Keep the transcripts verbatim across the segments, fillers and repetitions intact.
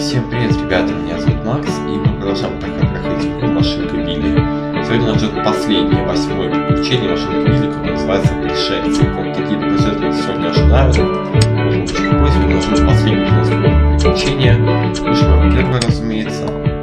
Всем привет, ребята, меня зовут Макс, и мы продолжаем проходить игру «Машинка Билли». Сегодня нас ждет последнее, восьмое приключение машинки Билли, которое называется «Пришельцы». Вот такие пришельцы нас сегодня ожидают. Можем очень поздно, мы нажмем последнее у нас приключение. Нажмем первое, разумеется.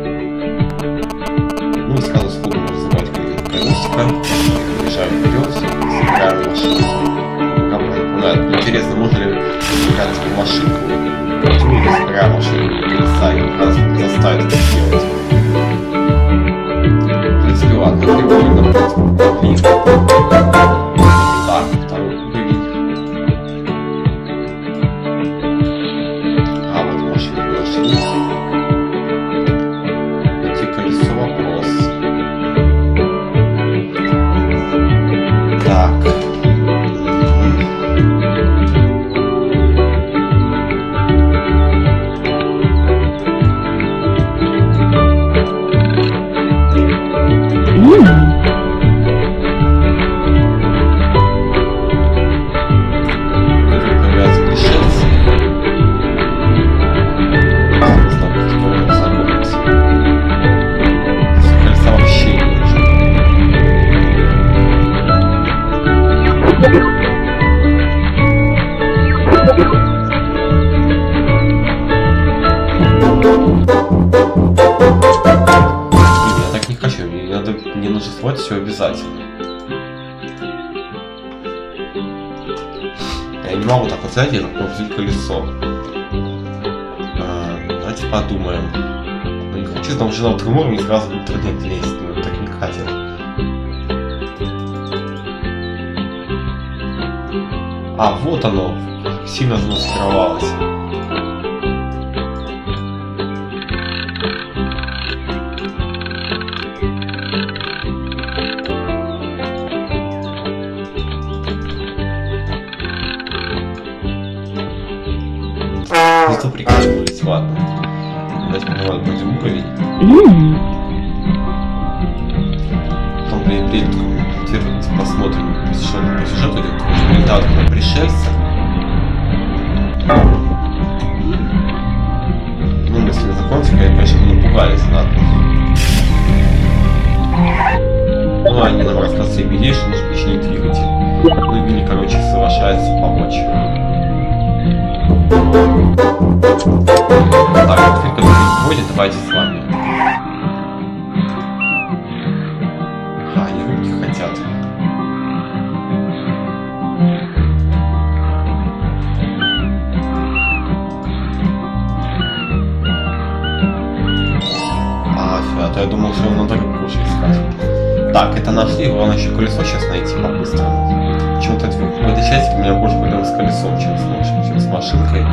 Ну и сразу сходу можно забрать колесико. Приезжаем вперед, собираем машинку. Пока напоминает, интересно, можно ли собирать в машинку? Почему не собираем машинку колеса и раз заставить это сделать? В принципе, ладно, прикольно, в принципе, так, второй уровень. А, вот машинку нашли. Найти колесо, вопрос. Так. Все обязательно. Я не могу так вот взять и взять колесо. А, давайте подумаем. Я не хочу там жена вторым уровнем сразу в интернет лезть, но так не хотел. А, вот оно. Сильно замаскировалось. Зато прикольнулись, ладно. Давайте попробуем пойдем уровень. Потом перед посмотрим, что по сюжету идет. Прилетают на пришельцы. Ну, если закончим, конечно, напугались, ладно. Ну, они нам рассказывают себе идеи, что нужно починить двигатель. Ну, и Билли, короче, соглашается помочь. Так, теперь, когда не вводит, давайте с вами. А, они руки хотят. А, а то я думал, что он надо кушать искать. Так, это нашли, главное еще колесо сейчас найти по-быстрому. Почему-то в этой части у меня больше проблем с колесом, чем с, чем с машинкой.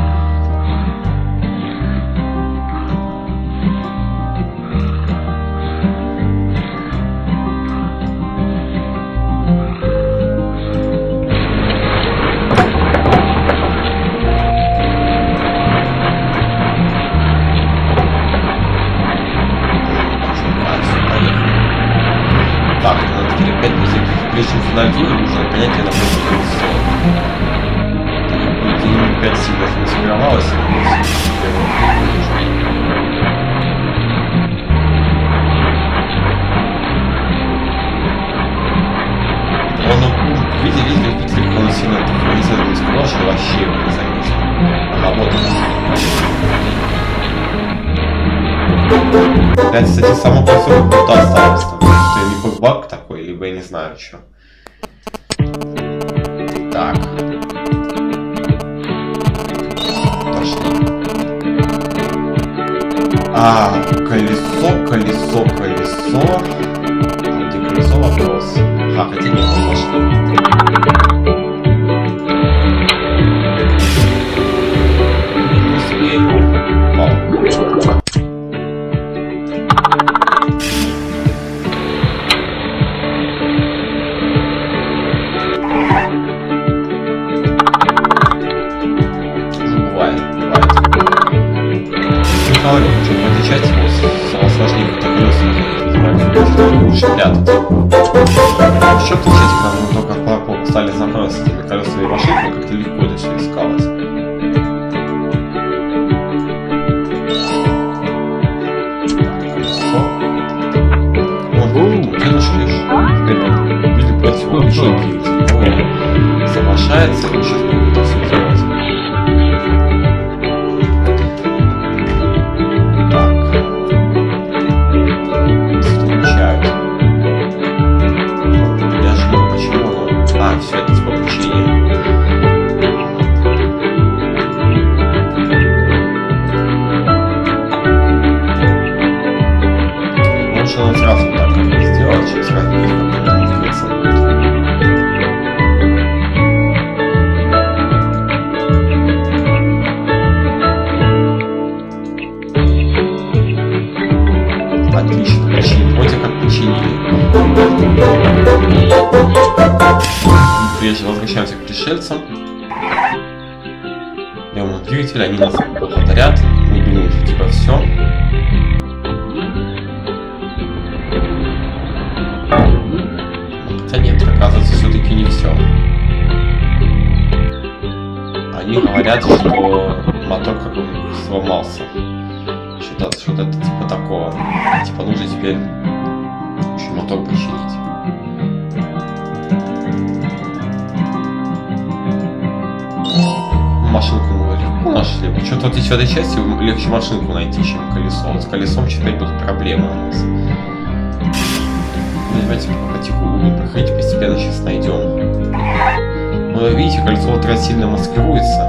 Так, надо теперь опять прежде чем финальную, нужно понять, где находится колесо. Так, и опять сильно замаскировалось. Он, видите, видите, видите, как он сильно не замаскировал, что вообще его не заметил. Ага, вот он. Опять, кстати, само колесо будто осталось там. Либо баг такой, либо я не знаю что. Так. Пошли. А, колесо, колесо, колесо. А где колесо, вопрос? А, хотя нет, мы пошли. Говорю, что в этой части было сложнее как-то колеса лучше прятать. Еще в той части, когда мы только стали знакомиться с этими колесами машинами, как-то легко это все искалось. большой билд, но соглашается и сейчас будет это все делать. Все это типа обучение. Лучше надо сразу так как сделать, чтобы сразу видеть, как это двигаться будет. Отлично, починили. Вроде как починили. Прежде возвращаемся к пришельцам. Делаем двигатель, они нас благодарят. Мы думаем, что типа все. Хотя нет, оказывается, все-таки не все. Они говорят, что мотор какой-нибудь сломался. Что-то что типа такого. Типа нужно теперь еще мотор починить. Машинку мы легко нашли. Что-то вот здесь в этой части легче машинку найти, чем колесо. С колесом теперь будут проблемы у нас. Давайте потихоньку будем проходить, постепенно сейчас найдем. Но видите, кольцо вот раз сильно маскируется.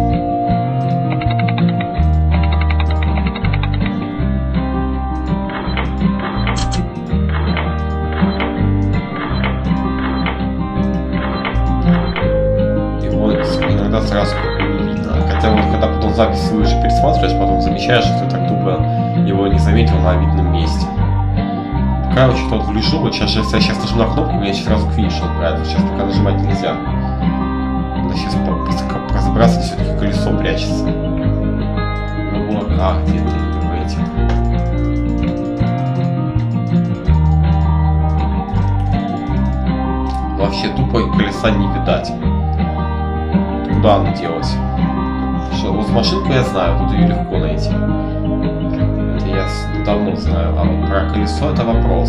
Сразу не видно. Хотя вот когда потом запись выше пересматриваешь, потом замечаешь, что ты так тупо его не заметил на видном месте. Пока я что-то гляжу, вот сейчас, если я сейчас нажму на кнопку, меня сейчас сразу к финишу отправит. Сейчас пока нажимать нельзя. Надо сейчас разобраться, где все-таки колесо прячется. В облаках где-то или в этих. Вообще тупо колеса не видать. Куда оно делось? Что, вот машинку я знаю, тут ее легко найти. Это я давно знаю, а вот про колесо это вопрос.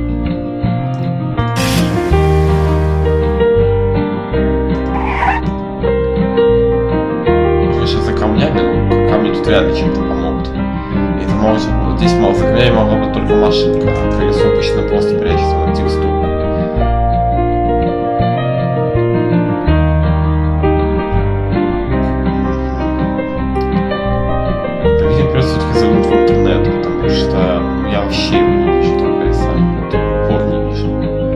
Конечно, за камнями, но камни тут вряд ли чем-то помогут. И это может, вот здесь мало за камнями могла быть только машинка, а колесо обычно просто прячется на текстуру. Все-таки заглянуть в интернет, потому что я вообще его не вижу, этого колеса. Вот упор не вижу.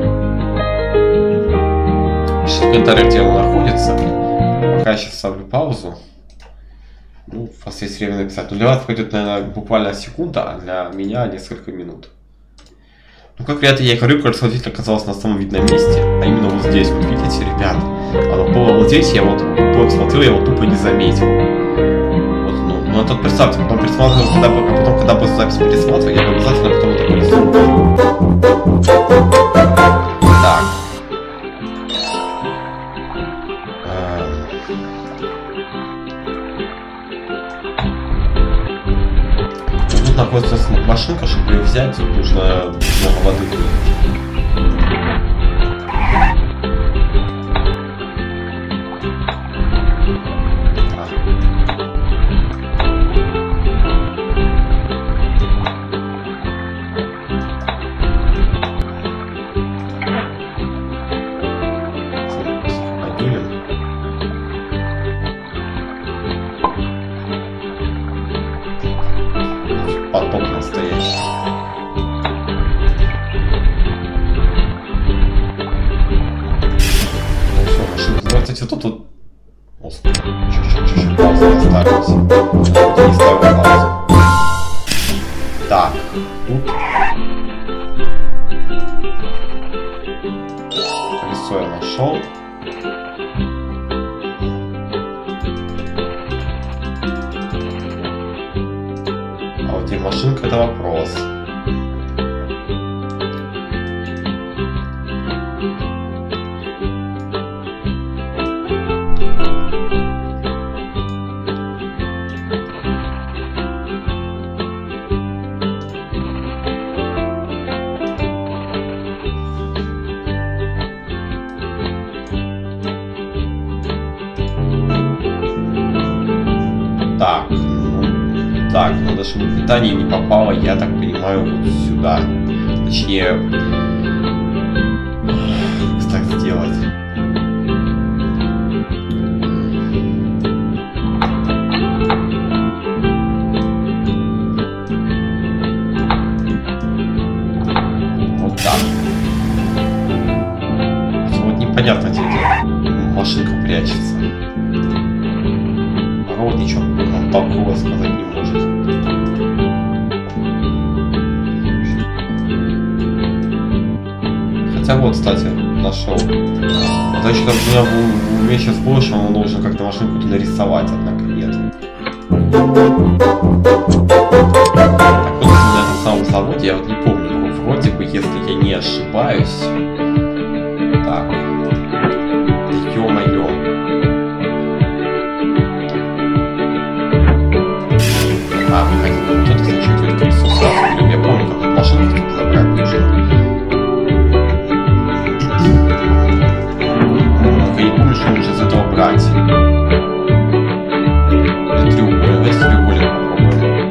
Пишите в комментариях, где он находится. Пока я сейчас ставлю паузу. Ну, у вас есть время написать. Но для вас пойдет, наверное, буквально секунда, а для меня несколько минут. Ну, как вариант, я говорю, кольцо действительно оказалось на самом видном месте. А именно вот здесь, вот видите, ребят. Оно было вот здесь, я вот упор смотрел, я его тупо не заметил. Ну, а тут представьте, потом пересматриваю, когда, а потом, когда бы запись пересматриваю, я бы обязательно потом это пересмотрю. Так. Тут находится машинка, чтобы ее взять, тут нужно много воды вылить. Поток настоящий. Ну все, машина. Кстати, тут тут. Господи, чуть-чуть паузу оставилась. Я не ставил паузу. Так, тут. Колесо я нашел. Машинка — это вопрос. Так, надо, чтобы питание не попало, я так понимаю, вот сюда. Точнее, как так сделать? Вот так. Вот непонятно, где машинка прячется. Народ ничего нам толкового сказать не может. Хотя вот, кстати, нашел. Это еще там у меня в уме сейчас было, что он должен как-то машинку нарисовать, однако нет. Так вот, на этом самом заводе, я вот не помню, вроде бы, если я не ошибаюсь. Так. Да ё-моё. А, выходит, кто-то зачитывает колесо сразу. Я помню, как эту машинку тут забрать нужно. Я не помню, что лучше из этого брать. Или треугольник. Давайте треугольник попробуем.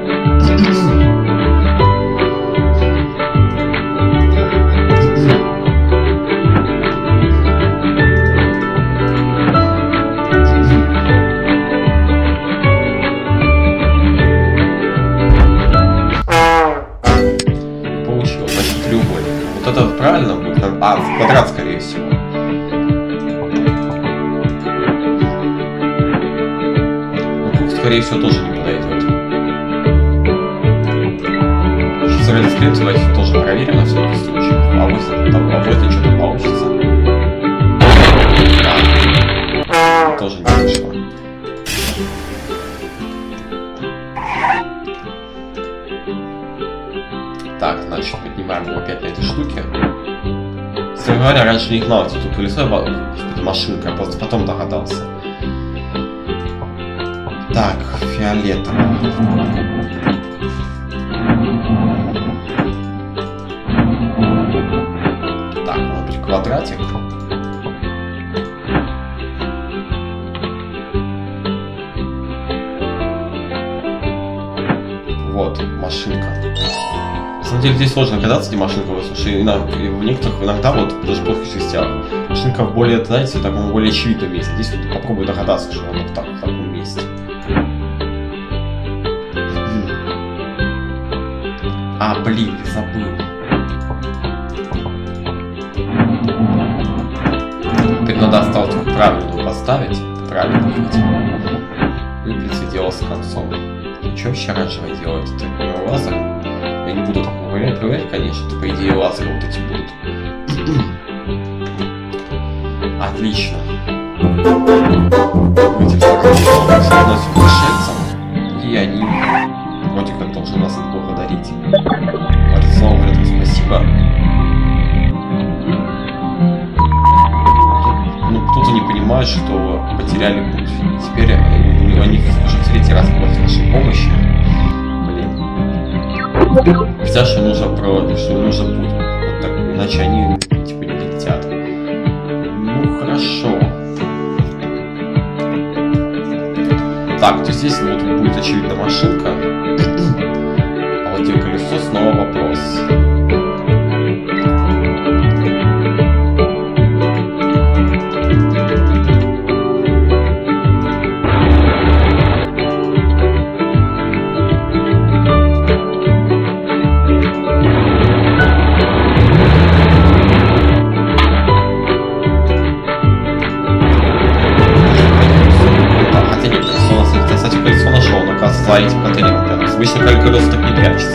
Получилось, значит, треугольник. Вот это правильно будет? А, в квадрат, скорее всего. Скорее всего, тоже не подойдет. Сейчас ради скрипта давайте тоже проверим на всякий случай. А вот там, а вот это что-то получится. Да. Тоже не вышло. Так, значит, поднимаем его опять на эти штуки. Кстати говоря, раньше не знал, что тут колесо, господи, машинка, я просто потом догадался. Так, фиолетово. Так, может быть, квадратик. Вот, машинка. На самом деле здесь сложно догадаться, где машинка, потому что в некоторых, иногда, вот, даже в плоских частях, машинка в более, знаете, в таком более очевидном месте. Здесь вот попробую догадаться, что она в, так, в таком месте. А, блин, забыл. Теперь надо осталось только правильную поставить. Правильно видимо. И прицедило с концом. Что вообще оранжевое делает? Это не лазер? Я не буду так проверять, проверять, конечно. Это, по идее, лазеры вот эти будут. Отлично. Эти вторые становятся пришельцам. И они вроде как должны нас отблагодарить. Снова говорят спасибо. Ну, кто-то не понимает, что потеряли путь. И теперь они уже в третий раз просят нашей помощи. Блин. Хотя, что нужно про, что нужно путь. Вот так, иначе они типа не долетят. Ну хорошо. Так, то здесь вот будет очевидно машинка. А вот где колесо, снова вопрос. За этим контейнером. Обычно колесо так не прячется.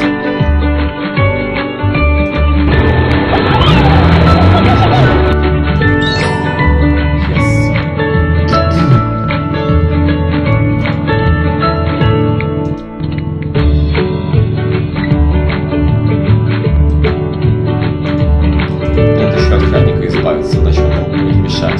Надо еще от охранника избавиться, иначе он будет мешать.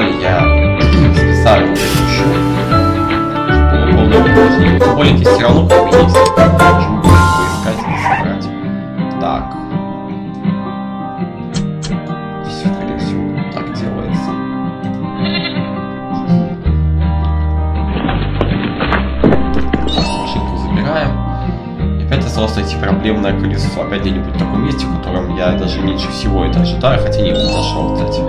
канале я специально запущу, чтобы было полное прохождение. Тем более здесь все равно как бы есть. Почему бы поискать и собрать. Так. Здесь, скорее всего, так делается. Машинку забираем. И опять осталось найти проблемное колесо. Опять где-нибудь в таком месте, в котором я даже меньше всего это ожидаю, хотя не его нашел, кстати.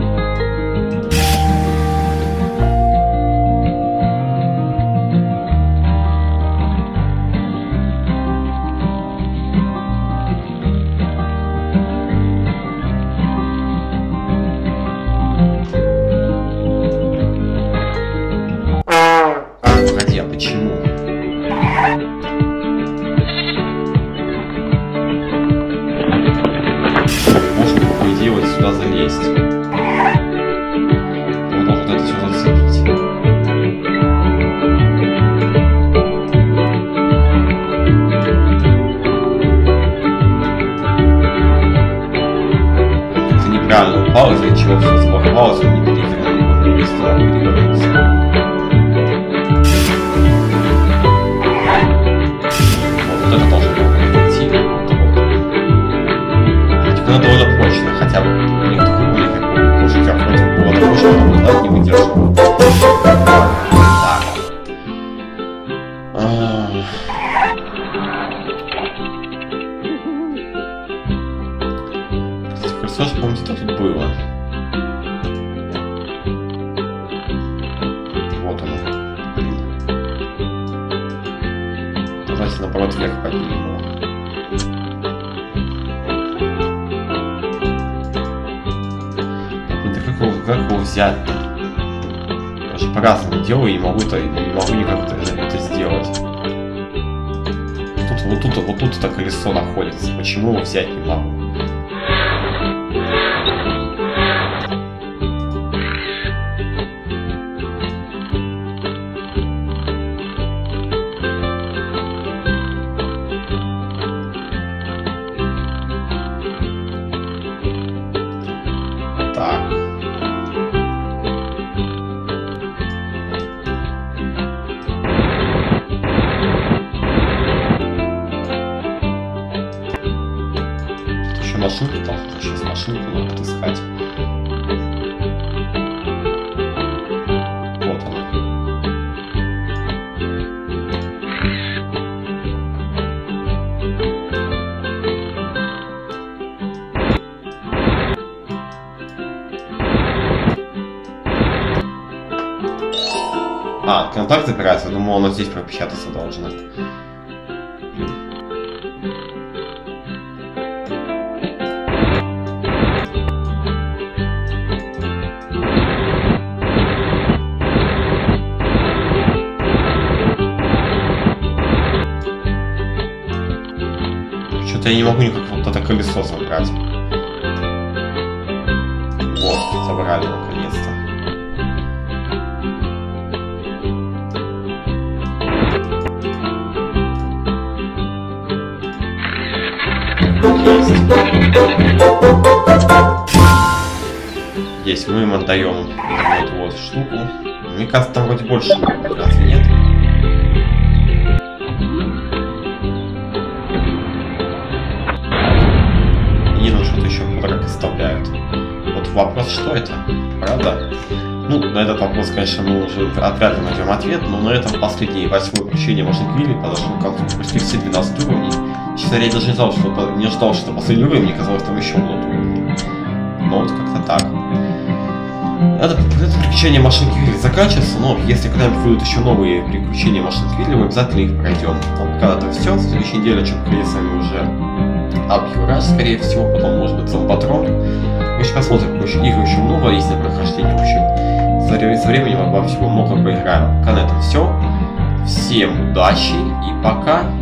Пауза, из-за чего все заблокировалось, он не перевернул, не стал перевернуться. Вот это должно было пройти. Вот, вот. Вроде бы она довольно прочная, хотя бы у них такой уровень, как у мужика, вроде бы было прочно, но да, не выдерживал. Так. Тоже, помните, что тут было? Вот оно. Блин. Давайте наоборот вверх поднимем его. Ну да как его, как его взять-то? Я же по-разному делаю и не могу, -то, не могу никак это, это сделать. Тут, вот тут, вот тут это колесо находится. Почему его взять не могу? Машинку там, сейчас машинку надо отыскать. Вот она. А, контакт запирается, я думал, оно здесь пропечататься должно. Я не могу никак вот это колесо забрать. Вот, забрали наконец-то. Есть. Есть, мы им отдаем вот эту вот штуку. Мне кажется, там вроде больше, разве нет? Оставляют. Вот вопрос, что это? Правда? Ну, на этот вопрос, конечно, мы уже вряд ли найдем ответ, но на этом последнее восьмое приключение Машинки Вилли подошло к концу. Почти все двенадцать уровней. Честно, я даже не ждал, что, не ждал, что последний уровень, мне казалось, там еще будут уровни. Но вот как-то так. Это, это приключение Машинки Вилли заканчивается, но если когда-нибудь выйдут еще новые приключения Машинки Вилли, мы обязательно их пройдем. Вот когда-то все, в следующей неделе что-то с вами уже Up-Your-Rush, скорее всего, потом, может быть, Зомбатрон. Мы еще посмотрим, какое игры еще много есть на прохождение. В общем, со временем обо всего много поиграем. Пока на этом все. Всем удачи и пока.